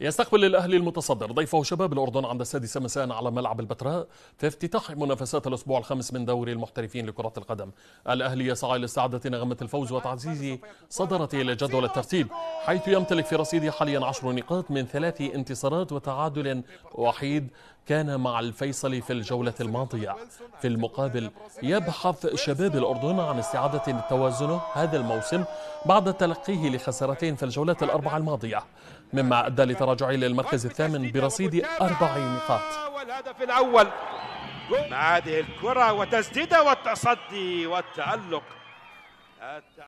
يستقبل الأهلي المتصدر ضيفه شباب الأردن عند 6 مساء على ملعب البتراء في افتتاح منافسات الأسبوع الخامس من دوري المحترفين لكرة القدم. الأهلي يسعى لاستعادة نغمة الفوز وتعزيز صدارته لجدول الترتيب، حيث يمتلك في رصيده حاليا 10 نقاط من 3 انتصارات وتعادل وحيد كان مع الفيصلي في الجولة الماضية. في المقابل يبحث شباب الأردن عن استعادة توازنه هذا الموسم بعد تلقيه لخسارتين في الجولات الأربع الماضية، مما أدى لتراجعه للمركز الثامن برصيد 4 نقاط. والهدف الأول مع هذه الكرة وتسديدة والتصدي والتألق.